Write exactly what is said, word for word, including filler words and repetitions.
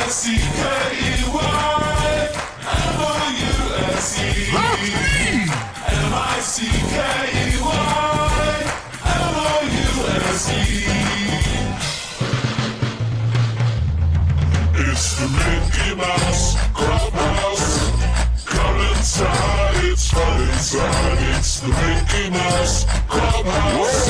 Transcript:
C K E Y M O U S E. M I C K E Y M O U S E. It's the Mickey Mouse Clubhouse. Come inside, it's fun inside. It's the Mickey Mouse Clubhouse.